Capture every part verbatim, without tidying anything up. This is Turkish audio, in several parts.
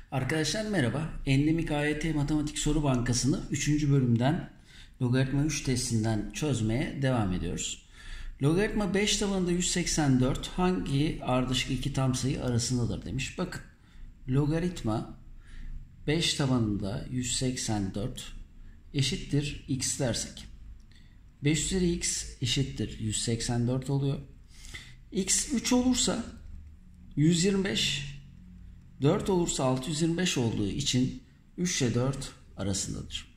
Arkadaşlar merhaba. Endemik A Y T Matematik Soru Bankası'nı üçüncü bölümden logaritma üç testinden çözmeye devam ediyoruz. Logaritma beş tabanında yüz seksen dört hangi ardışık iki tam sayı arasındadır demiş. Bakın logaritma beş tabanında yüz seksen dört eşittir x dersek. beş üzeri x eşittir yüz seksen dört oluyor. X üç olursa yüz yirmi beş, dört olursa altı yüz yirmi beş olduğu için üç ile dört arasındadır.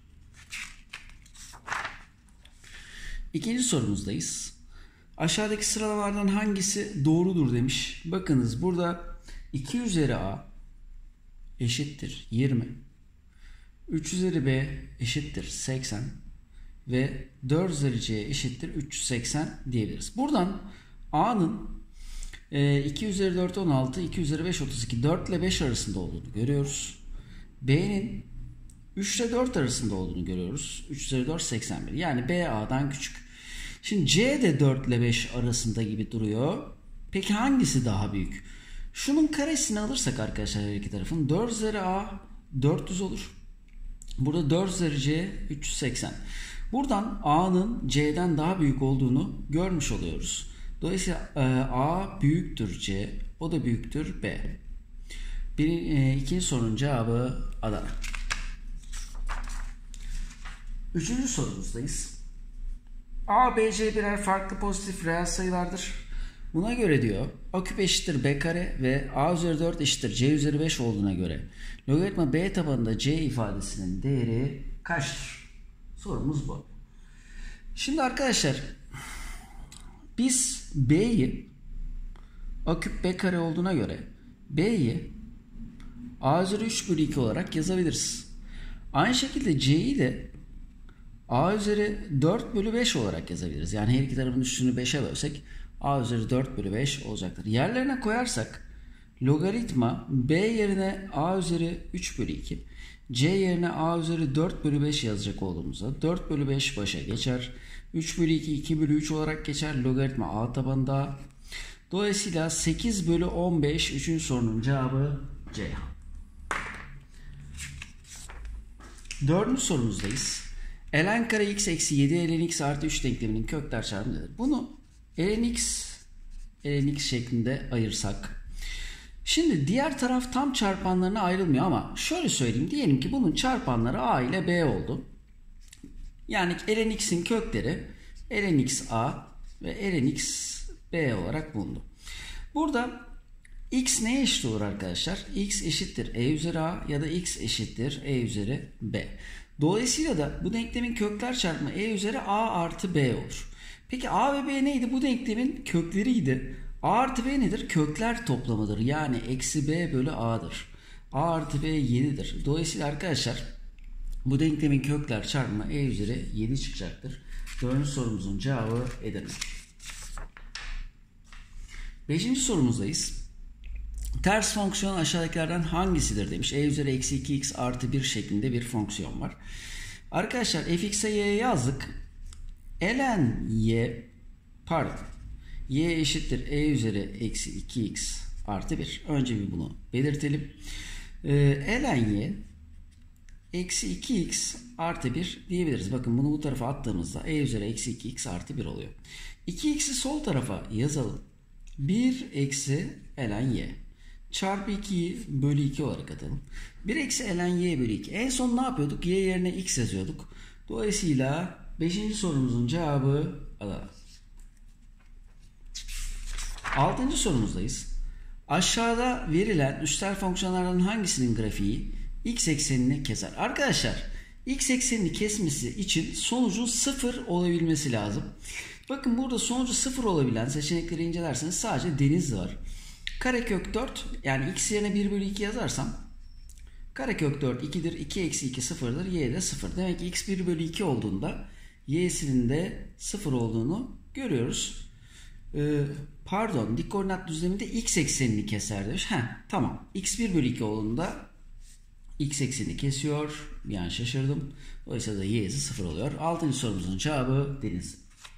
İkinci sorumuzdayız. Aşağıdaki sıralamalardan hangisi doğrudur demiş. Bakınız burada iki üzeri a eşittir yirmi. üç üzeri b eşittir seksen. Ve dört üzeri c eşittir üç yüz seksen diyebiliriz. Buradan a'nın iki üzeri dört on altı, iki üzeri beş otuz iki, dört ile beş arasında olduğunu görüyoruz. B'nin üç ile dört arasında olduğunu görüyoruz. üç üzeri dört seksen bir. Yani B A'dan küçük. Şimdi C de dört ile beş arasında gibi duruyor. Peki hangisi daha büyük? Şunun karesini alırsak arkadaşlar her iki tarafın dört üzeri A dört yüz olur. Burada dört üzeri C üç yüz seksen. Buradan A'nın C'den daha büyük olduğunu görmüş oluyoruz. Dolayısıyla A büyüktür C, o da büyüktür B. Bir, e, ikinci sorunun cevabı Adana. Üçüncü sorumuzdayız. A, B, C birer farklı pozitif reel sayılardır. Buna göre diyor A küp eşittir B kare ve A üzeri dört eşittir C üzeri beş olduğuna göre logaritma B tabanında C ifadesinin değeri kaçtır? Sorumuz bu. Şimdi arkadaşlar biz B'yi A küp B kare olduğuna göre B'yi A üzeri üç bölü iki olarak yazabiliriz. Aynı şekilde C'yi de A üzeri dört bölü beş olarak yazabiliriz. Yani her iki tarafın üstünü beşe bölsek A üzeri dört bölü beş olacaktır. Yerlerine koyarsak logaritma B yerine A üzeri üç bölü iki, C yerine A üzeri dört bölü beş yazacak olduğumuzda dört bölü beş başa geçer. üç bölü iki, iki bölü üç olarak geçer. Logaritma A tabanında. Dolayısıyla sekiz bölü on beş üçüncü sorunun cevabı C. Dördüncü sorumuzdayız. Ln kare x eksi yedi ln x artı üç denkleminin kökler çarpımı nedir? Bunu ln x ln x şeklinde ayırsak. Şimdi diğer taraf tam çarpanlarına ayrılmıyor ama şöyle söyleyeyim. Diyelim ki bunun çarpanları a ile b oldu. Yani ln x'in kökleri ln x a ve ln x b olarak bulundu. Burada x neye eşit olur arkadaşlar? X eşittir e üzeri a ya da x eşittir e üzeri b. Dolayısıyla da bu denklemin kökler çarpımı e üzeri a artı b olur. Peki a ve b neydi? Bu denklemin kökleriydi. A artı b nedir? Kökler toplamıdır. Yani eksi b bölü a'dır. A artı b yedidir. Dolayısıyla arkadaşlar bu denklemin kökler çarpımı e üzeri yedi çıkacaktır. Dördüncü sorumuzun cevabı Edirne. Beşinci sorumuzdayız. Ters fonksiyon aşağıdakilerden hangisidir demiş. E üzeri eksi iki x artı bir şeklinde bir fonksiyon var. Arkadaşlar fx'e y'ye yazdık. Ln y pardon y eşittir e üzeri eksi iki x artı bir. Önce bir bunu belirtelim. Ee, ln y eksi iki x artı bir diyebiliriz. Bakın bunu bu tarafa attığımızda e üzeri eksi iki x artı bir oluyor. iki x'i sol tarafa yazalım. bir eksi ln y çarpı ikiyi bölü iki olarak atalım. bir eksi ln y bölü iki. En son ne yapıyorduk? Y yerine x yazıyorduk. Dolayısıyla beşinci sorumuzun cevabı Adana. altıncı sorumuzdayız. Aşağıda verilen üstel fonksiyonlardan hangisinin grafiği x eksenini keser? Arkadaşlar x eksenini kesmesi için sonucun sıfır olabilmesi lazım. Bakın burada sonucu sıfır olabilen seçenekleri incelerseniz sadece deniz var. Karekök dört, yani x yerine bir bölü iki yazarsam karekök dört ikidir. iki eksi iki sıfırdır. Y de sıfır. Demek ki x bir bölü iki olduğunda y'sinin de sıfır olduğunu görüyoruz. Ee, pardon, dik koordinat düzleminde x eksenini keser demiş. Heh, tamam. x bir bölü iki olduğunda x eksenini kesiyor. Yani şaşırdım. Dolayısıyla da y'si sıfır oluyor. altıncı sorumuzun cevabı deniz.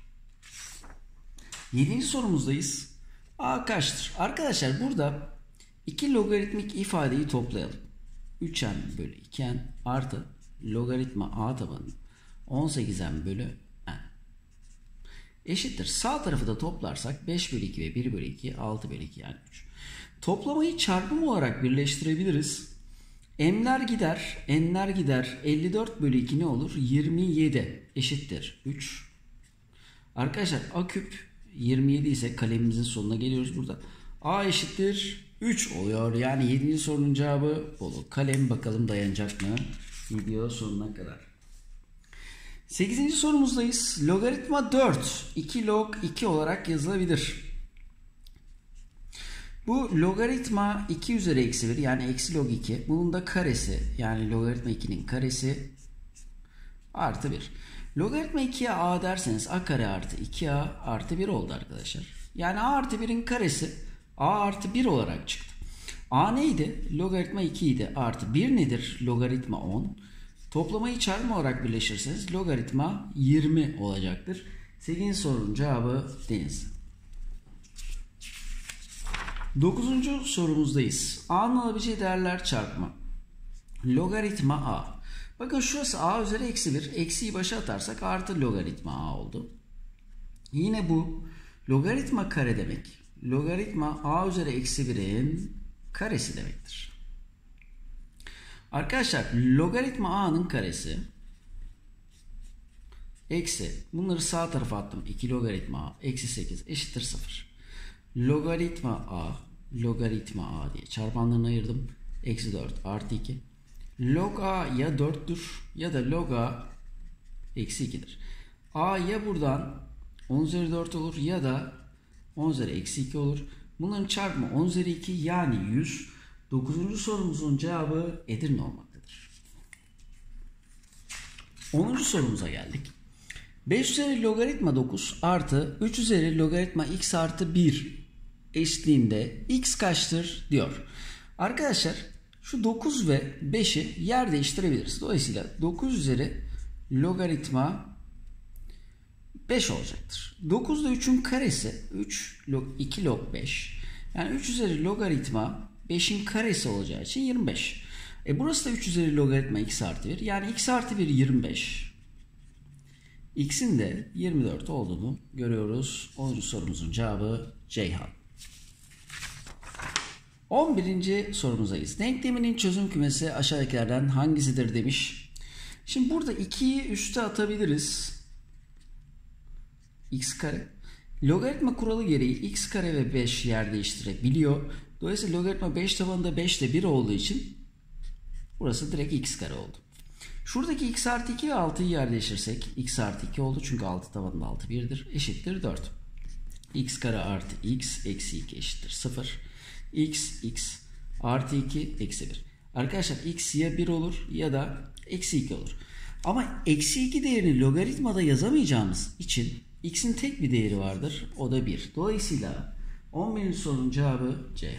yedinci sorumuzdayız. A kaçtır? Arkadaşlar burada iki logaritmik ifadeyi toplayalım. üç n bölü iki n artı logaritma a tabanı on sekiz n bölü n eşittir. Sağ tarafı da toplarsak beş bölü iki ve bir bölü iki, altı bölü iki yani üç. Toplamayı çarpım olarak birleştirebiliriz. M'ler gider, n'ler gider. elli dört bölü iki ne olur? yirmi yedi eşittir üç. Arkadaşlar a küp yirmi yedi ise kalemimizin sonuna geliyoruz burada. A eşittir üç oluyor. Yani yedinci sorunun cevabı olur. Kalem bakalım dayanacak mı video sonuna kadar. sekizinci sorumuzdayız. Logaritma dört iki log iki olarak yazılabilir. Bu logaritma iki üzeri eksi bir yani eksi log iki. Bunun da karesi yani logaritma ikinin karesi artı bir. Logaritma ikiye a derseniz a kare artı iki a artı bir oldu arkadaşlar. Yani a artı birin karesi a artı bir olarak çıktı. A neydi? Logaritma iki idi. Artı bir nedir? Logaritma on. Toplamayı çarpım olarak birleştirirseniz logaritma yirmi olacaktır. sekizinci sorunun cevabı deniz. dokuzuncu sorumuzdayız. A'nın alabileceği değerler çarpımı. Logaritma a. Bakın şurası a üzeri eksi bir. Eksiyi başa atarsak artı logaritma a oldu. Yine bu logaritma kare demek. Logaritma a üzeri eksi birin karesi demektir. Arkadaşlar logaritma a'nın karesi eksi. Bunları sağ tarafa attım. iki logaritma a eksi sekiz eşittir sıfır. Logaritma a logaritma a diye çarpanlarını ayırdım. Eksi dört artı iki. Log a ya dörttür ya da log a eksi ikidir. A ya buradan on üzeri dört olur ya da on üzeri eksi iki olur. Bunların çarpımı on üzeri iki yani yüz. dokuzuncu sorumuzun cevabı Edirne olmaktadır. onuncu sorumuza geldik. beş üzeri logaritma dokuz artı üç üzeri logaritma x artı bir eşliğinde x kaçtır diyor. Arkadaşlar şu dokuz ve beşi yer değiştirebiliriz. Dolayısıyla dokuz üzeri logaritma beş olacaktır. dokuz ile üçün karesi üç log iki log beş. Yani üç üzeri logaritma beşin karesi olacağı için yirmi beş. E burası da üç üzeri logaritma x artı bir. Yani x artı bir yirmi beş. X'in de yirmi dört olduğunu görüyoruz. onuncu sorumuzun cevabı Ceyhan. on birinci sorumuzdayız. Denkleminin çözüm kümesi aşağıdakilerden hangisidir demiş. Şimdi burada ikiyi üste atabiliriz. X kare. Logaritma kuralı gereği x kare ve beş yer değiştirebiliyor. Dolayısıyla logaritma beş tabanında beş ile bir olduğu için burası direkt x kare oldu. Şuradaki x artı iki ve altıyı yer değiştirsek x artı iki oldu. Çünkü altı tabanında altı birdir. Eşittir dört. X kare artı x eksi iki eşittir sıfır. X, x artı iki eksi bir. Arkadaşlar x ya bir olur ya da eksi iki olur. Ama eksi iki değerini logaritmada yazamayacağımız için x'in tek bir değeri vardır. O da bir. Dolayısıyla on birinci sorunun cevabı C.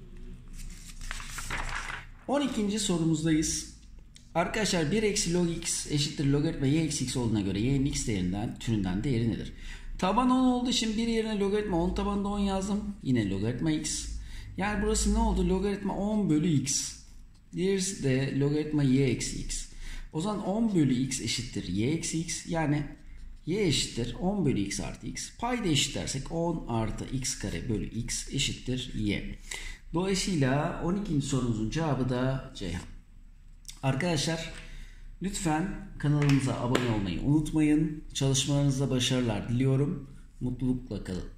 on ikinci sorumuzdayız. Arkadaşlar bir eksi log x eşittir logaritma y eksi x olduğuna göre y'nin x değerinden türünden değeri nedir? Taban on olduğu için bir yerine logaritma on tabanında on yazdım. Yine logaritma x. Yani burası ne oldu? Logaritma on bölü x. Diğerisi de logaritma y eksi x. O zaman on bölü x eşittir y eksi x. Yani y eşittir on bölü x artı x. Payda eşitlersek on artı x kare bölü x eşittir y. Dolayısıyla on ikinci sorumuzun cevabı da Ceyhan. Arkadaşlar lütfen kanalımıza abone olmayı unutmayın. Çalışmalarınızda başarılar diliyorum. Mutlulukla kalın.